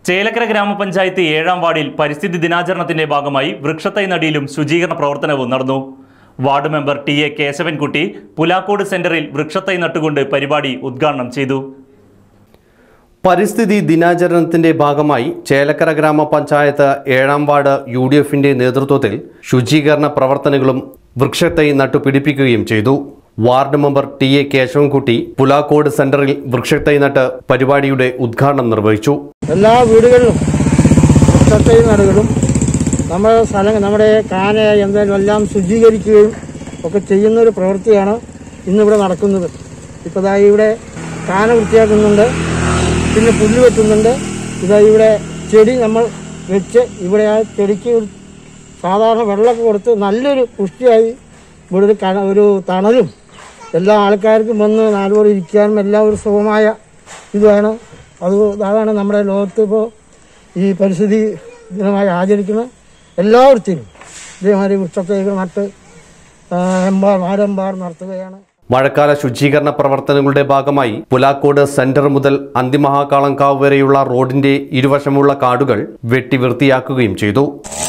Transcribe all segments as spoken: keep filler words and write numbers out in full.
ചേലക്കര ഗ്രാമപഞ്ചായത്ത് ഏഴാം വാർഡിൽ പരിസ്ഥിതി ദിനാചരണത്തിന്റെ ഭാഗമായി വൃക്ഷത്തൈ നടിയിലും ശുചീകരണ പ്രവർത്തനവും നടന്നു. Ward member T A Keshavankutty Pulakode സെന്ററിൽ വൃക്ഷത്തൈ നട്ടുകൊണ്ട് പരിപാടി ഉദ്ഘാടനം ചെയ്തു. പരിസ്ഥിതി ദിനാചരണത്തിന്റെ ഭാഗമായി ചേലക്കര ഗ്രാമപഞ്ചായത്ത് ഏഴാം വാർഡ് യു ഡി എഫിന്റെ നേതൃത്വത്തിൽ ശുചീകരണ പ്രവർത്തനങ്ങളും വൃക്ഷത്തൈ നട്ടുപിടിപ്പിക്കുകയും ചെയ്തു. Ward member T A Keshavankutty Pulakode സെന്ററിൽ വൃക്ഷത്തൈ നട്ട് പരിപാടിയുടെ ഉദ്ഘാടനം നിർവഹിച്ചു. എല്ലാ വീടുകളിലും വൃക്ഷത്തൈ നടുകളും നമ്മുടെ സ്ഥലം നമ്മുടെ കാന എന്തായാലും എല്ലാം ശുചീകരിക്കുകയും ഒക്കെ ചെയ്യുന്നൊരു പ്രവൃത്തിയാണ് ഇന്നിവിടെ നടക്കുന്നത്. ഇപ്പോൾ ഇതാ ഇവിടെ കാന വൃത്തിയാക്കുന്നുണ്ട്, പിന്നെ പുല്ല് വെട്ടുന്നുണ്ട്. ഇതാ ഇവിടെ ചെടി നമ്മൾ വെച്ച് ഇവിടെ ആ ചെടിക്ക് സാധാരണ വെള്ളമൊക്കെ കൊടുത്ത് നല്ലൊരു പുഷ്ടിയായി ഇവിടെ ഒരു കണ ഒരു തണലും എല്ലാ ആൾക്കാർക്കും വന്ന് നാലുപോലെ ഇരിക്കാനും എല്ലാം ഒരു സുഖമായ ഇതാണ്. അത് അതാണ് നമ്മുടെ ലോകത്ത് ഇപ്പോൾ ഈ പരിസ്ഥിതി ദിനമായി ആചരിക്കുന്ന എല്ലാവർക്കും ഇതേമാതിരി വൃക്ഷത്തൈകൾ നട്ട് എമ്പാർ നാടെമ്പാർ നടത്തുകയാണ്. മഴക്കാല ശുചീകരണ പ്രവർത്തനങ്ങളുടെ ഭാഗമായി പുലാക്കോട് സെന്റർ മുതൽ അന്തിമഹാകാളങ്കാവ് വരെയുള്ള റോഡിന്റെ ഇരുവശമുള്ള കാടുകൾ വെട്ടി വൃത്തിയാക്കുകയും ചെയ്തു.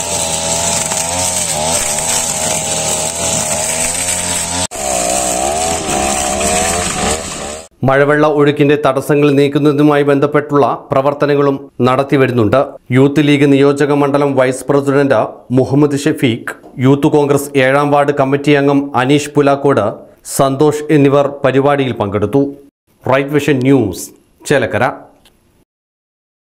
മഴവെള്ള ഒഴുക്കിന്റെ തടസ്സങ്ങൾ നീക്കുന്നതുമായി ബന്ധപ്പെട്ടുള്ള പ്രവർത്തനങ്ങളും നടത്തിവരുന്നുണ്ട്. യൂത്ത് ലീഗ് നിയോജക മണ്ഡലം vice president Muhammad Shafeeq, youth Congress ഏഴാം വാർഡ് കമ്മിറ്റി അംഗം അനീഷ് പുലാക്കോട്, സന്തോഷ് എന്നിവർ പരിപാടിയിൽ പങ്കെടുത്തു. Right vision news, Chelakkara.